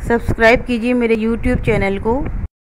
Subscribe कीजिए मेरे YouTube channel को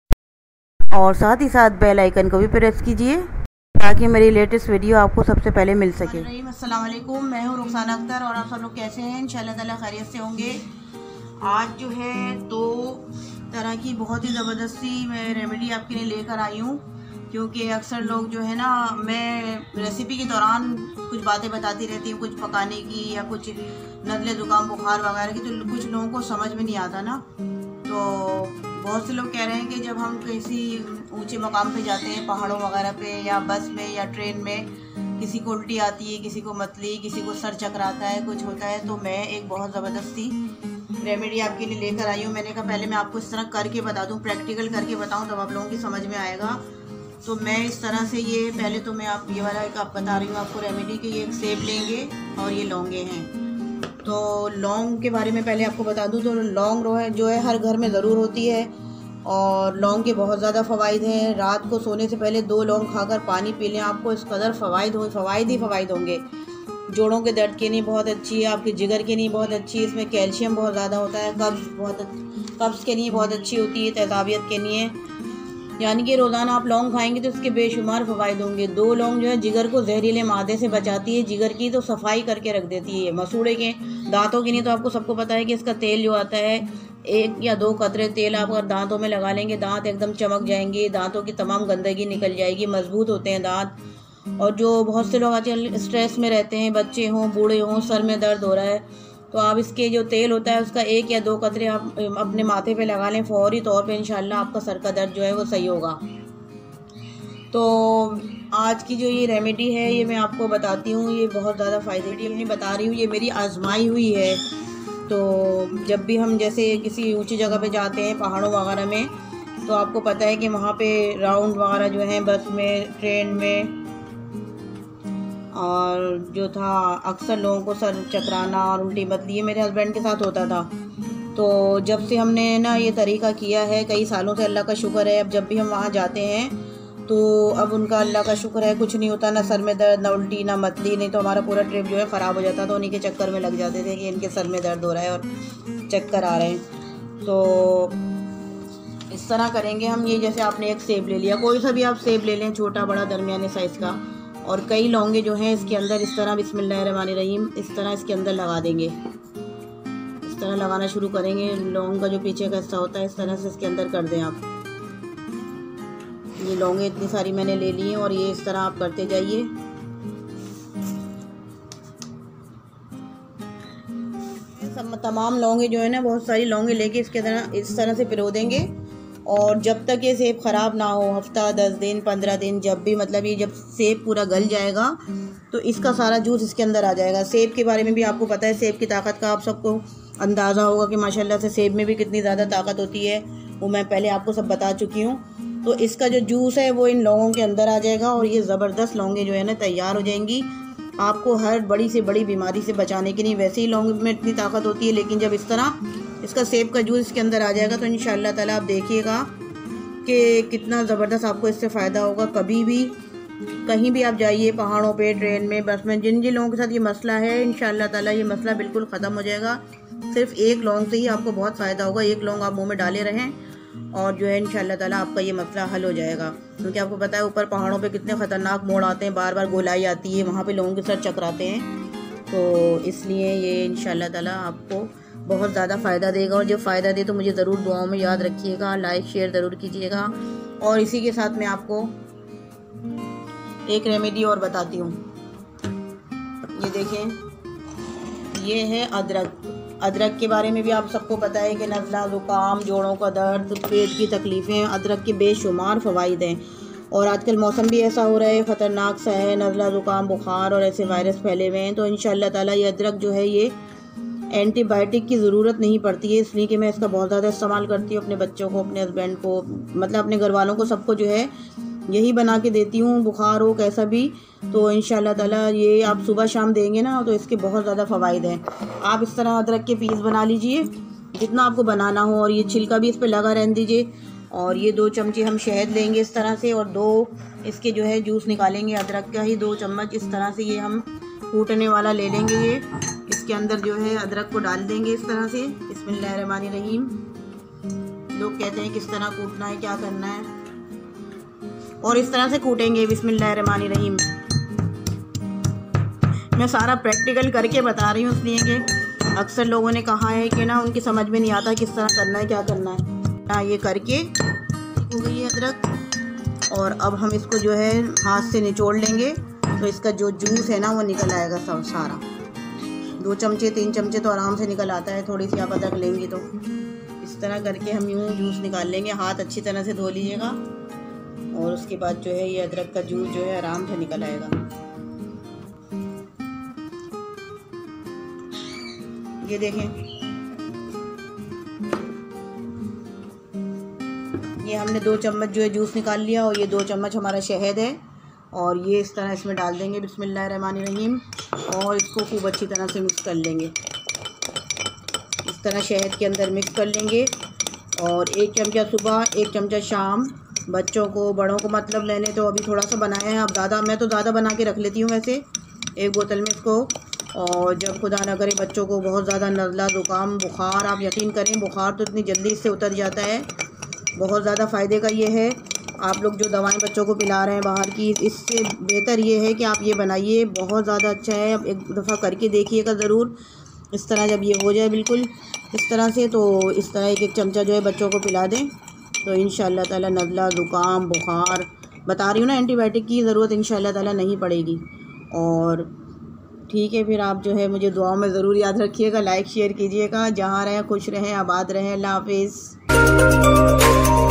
और साथ ही साथ बेल आइकन को भी प्रेस कीजिए ताकि मेरी लेटेस्ट वीडियो आपको सबसे पहले मिल सके। अस्सलाम वालेकुम, मैं हूँ रुखसाना अख्तर और आप सब लोग कैसे हैं? इंशाल्लाह ताला खैरियत से होंगे। आज जो है 2 तरह की बहुत ही ज़बरदस्ती मैं रेमेडी आपके लिए लेकर आई हूँ, क्योंकि अक्सर लोग जो है ना, मैं रेसिपी के दौरान कुछ बातें बताती रहती हूँ, कुछ पकाने की या कुछ नज़ले ज़ुकाम बुखार वगैरह की, तो कुछ लोगों को समझ में नहीं आता ना। तो बहुत से लोग कह रहे हैं कि जब हम किसी ऊंचे मकाम पे जाते हैं, पहाड़ों वगैरह पे या बस में या ट्रेन में, किसी को उल्टी आती है, किसी को मतली, किसी को सर चकराता है, कुछ होता है, तो मैं एक बहुत ज़बरदस्ती रेमेडी आपके लिए लेकर आई हूँ। मैंने कहा पहले मैं आपको इस तरह करके बता दूँ, प्रैक्टिकल करके बताऊँ, तब आप लोगों की समझ में आएगा। तो मैं इस तरह से ये पहले तो मैं आप ये वाला एक आप बता रही हूँ आपको रेमेडी कि ये एक सेब लेंगे और ये लौंगे हैं। तो लौंग के बारे में पहले आपको बता दूं तो लौंग जो है हर घर में ज़रूर होती है और लौंग के बहुत ज़्यादा फ़वाइद हैं। रात को सोने से पहले 2 लौंग खाकर पानी पी लें, आपको इस कदर फ़वाइद ही फ़वाइद होंगे। जोड़ों के दर्द के लिए बहुत अच्छी है, आपके जिगर के लिए बहुत अच्छी है, इसमें कैल्शियम बहुत ज़्यादा होता है, कब्ज़ के लिए बहुत अच्छी होती है, तेज़ाबियत के लिए। यानी कि रोज़ाना आप लौंग खाएंगे तो इसके बेशुमार फ़वाइद होंगे। 2 लौंग जो है जिगर को जहरीले मादे से बचाती है, जिगर की तो सफाई करके रख देती है। मसूड़े के दांतों के लिए तो आपको सबको पता है कि इसका तेल जो आता है, 1 या 2 कतरे तेल आप अगर दांतों में लगा लेंगे, दांत एकदम चमक जाएंगे, दांतों की तमाम गंदगी निकल जाएगी, मजबूत होते हैं दांत। और जो बहुत से लोग आजकल स्ट्रेस में रहते हैं, बच्चे हों बूढ़े हों, सर में दर्द हो रहा है, तो आप इसके जो तेल होता है उसका 1 या 2 कतरे आप अपने माथे पे लगा लें, फौरी तौर पे इंशाल्लाह आपका सर का दर्द जो है वो सही होगा। तो आज की जो ये रेमेडी है ये मैं आपको बताती हूँ, ये बहुत ज़्यादा फ़ायदे अपनी बता रही हूँ, ये मेरी आजमाई हुई है। तो जब भी हम जैसे किसी ऊंची जगह पे जाते हैं, पहाड़ों वगैरह में, तो आपको पता है कि वहाँ पे राउंड वगैरह जो हैं बस में, ट्रेन में, और जो था अक्सर लोगों को सर चकराना और उल्टी बदली, ये मेरे हस्बैंड के साथ होता था। तो जब से हमने ना ये तरीका किया है कई सालों से, अल्लाह का शुक्र है, अब जब भी हम वहाँ जाते हैं तो अब उनका अल्लाह का शुक्र है कुछ नहीं होता, ना सर में दर्द, ना उल्टी, ना मतली। नहीं तो हमारा पूरा ट्रिप जो है ख़राब हो जाता, तो उन्हीं के चक्कर में लग जाते थे कि इनके सर में दर्द हो रहा है और चक्कर आ रहे हैं। तो इस तरह करेंगे हम। ये जैसे आपने एक सेब ले लिया, कोई सा भी आप सेब ले लें, छोटा बड़ा दरमियाने साइज़ का, और कई लौंगे जो हैं इसके अंदर इस तरह बिस्मिल्लाहिर्रहमानिर्रहीम इस तरह इसके अंदर लगा देंगे। इस तरह लगाना शुरू करेंगे, लौंग का जो पीछे का हिस्सा होता है इस तरह से इसके अंदर कर दें आप। ये लौंगे इतनी सारी मैंने ले ली हैं और ये इस तरह आप करते जाइए। तमाम लौंगे जो है ना, बहुत सारी लौंगे लेके इसके तरह इस तरह से पिरो देंगे, और जब तक ये सेब ख़राब ना हो, हफ्ता 10 दिन 15 दिन, जब भी मतलब ये जब सेब पूरा गल जाएगा तो इसका सारा जूस इसके अंदर आ जाएगा। सेब के बारे में भी आपको पता है, सेब की ताकत का आप सबको अंदाज़ा होगा कि माशाल्लाह से सेब में भी कितनी ज़्यादा ताकत होती है, वो मैं पहले आपको सब बता चुकी हूँ। तो इसका जो जूस है वो इन लौंगों के अंदर आ जाएगा और ये ज़बरदस्त लौंगे जो है ना तैयार हो जाएंगी, आपको हर बड़ी से बड़ी बीमारी से बचाने के लिए। वैसे ही लौंग में इतनी ताकत होती है, लेकिन जब इस तरह इसका सेब का जूस इसके अंदर आ जाएगा तो इंशाअल्लाह ताला आप देखिएगा कि कितना ज़बरदस्त आपको इससे फ़ायदा होगा। कभी भी कहीं भी आप जाइए, पहाड़ों पे, ट्रेन में, बस में, जिन जिन लोगों के साथ ये मसला है, इंशाअल्लाह ताला ये मसला बिल्कुल ख़त्म हो जाएगा। सिर्फ 1 लौंग से ही आपको बहुत फ़ायदा होगा। 1 लौंग आप मुँह में डाले रहें और जो है इंशाअल्लाह ताला आपका ये मसला हल हो जाएगा। क्योंकि आपको पता है ऊपर पहाड़ों पे कितने ख़तरनाक मोड़ आते हैं, बार बार गोलाई आती है, वहाँ पे लोगों के सर चकराते हैं। तो इसलिए ये इंशाअल्लाह ताला आपको बहुत ज़्यादा फ़ायदा देगा, और जब फ़ायदा दे तो मुझे ज़रूर दुआओं में याद रखिएगा, लाइक शेयर ज़रूर कीजिएगा। और इसी के साथ मैं आपको एक रेमेडी और बताती हूँ। ये देखें, ये है अदरक। अदरक के बारे में भी आप सबको पता है कि नज़ला ज़ुकाम, जोड़ों का दर्द, पेट की तकलीफ़ें, अदरक के बेशुमार फ़वाइद हैं। और आजकल मौसम भी ऐसा हो रहा है, ख़तरनाक सा है, नज़ला ज़ुकाम बुखार और ऐसे वायरस फैले हुए हैं। तो इंशाअल्लाह ताला ये अदरक जो है ये एंटीबायोटिक की ज़रूरत नहीं पड़ती है, इसलिए कि मैं इसका बहुत ज़्यादा इस्तेमाल करती हूँ। अपने बच्चों को, अपने हस्बैंड को, मतलब अपने घर वालों को, सबको जो है यही बना के देती हूँ, बुखार हो कैसा भी। तो इंशाअल्लाह ताला ये आप सुबह शाम देंगे ना तो इसके बहुत ज़्यादा फ़वाइद हैं। आप इस तरह अदरक के पीस बना लीजिए जितना आपको बनाना हो, और ये छिलका भी इस पर लगा रहने दीजिए। और ये 2 चमचे हम शहद लेंगे इस तरह से, और 2 इसके जो है जूस निकालेंगे अदरक का ही, 2 चम्मच इस तरह से ये हम कूटने वाला ले लेंगे। ये इसके अंदर जो है अदरक को डाल देंगे इस तरह से, बिस्मिल्लाहिर्रहमानिर्रहीम। लोग कहते हैं किस तरह कूटना है, क्या करना है, और इस तरह से कूटेंगे। बिस्मिल्लाहिर्रहमानिर्रहीम। मैं सारा प्रैक्टिकल करके बता रही हूँ, इसलिए कि अक्सर लोगों ने कहा है कि ना उनकी समझ में नहीं आता किस तरह करना है, क्या करना है। ये करके हो गई है अदरक, और अब हम इसको जो है हाथ से निचोड़ लेंगे तो इसका जो जूस है ना वो निकल आएगा सब सारा। 2 चमचे 3 चमचे तो आराम से निकल आता है। थोड़ी सी आप अदरक लेंगी तो इस तरह करके हम यूँ जूस निकाल लेंगे। हाथ अच्छी तरह से धो लीजिएगा, और उसके बाद जो है ये अदरक का जूस जो है आराम से निकल आएगा। ये देखें, ये हमने 2 चम्मच जो है जूस निकाल लिया, और ये 2 चम्मच हमारा शहद है, और ये इस तरह इसमें डाल देंगे बिस्मिल्लाहिर्रहमानिर्रहीम, और इसको खूब अच्छी तरह से मिक्स कर लेंगे। इस तरह शहद के अंदर मिक्स कर लेंगे, और 1 चमचा सुबह 1 चमचा शाम। बच्चों को बड़ों को मतलब मैंने तो अभी थोड़ा सा बनाया है, अब ज़्यादा मैं तो ज़्यादा बना के रख लेती हूँ वैसे 1 बोतल में इसको। और जब खुदा ना करे बच्चों को बहुत ज़्यादा नज़ला ज़ुकाम बुखार, आप यकीन करें बुखार तो इतनी जल्दी इससे उतर जाता है, बहुत ज़्यादा फ़ायदे का ये है। आप लोग जो दवाएं बच्चों को पिला रहे हैं बाहर की, इससे बेहतर ये है कि आप ये बनाइए, बहुत ज़्यादा अच्छा है। अब एक दफ़ा करके देखिएगा ज़रूर। इस तरह जब ये हो जाए बिल्कुल इस तरह से, तो इस तरह 1-1 चमचा जो है बच्चों को पिला दें, तो इंशाअल्लाह ताला नज़ला ज़ुकाम बुखार, बता रही हूँ ना, एंटीबायोटिक की ज़रूरत इंशाअल्लाह ताला नहीं पड़ेगी। और ठीक है, फिर आप जो है मुझे दुआओं में ज़रूर याद रखिएगा, लाइक शेयर कीजिएगा। जहाँ रहें खुश रहें, आबाद रहें। अल्लाह हाफिज़।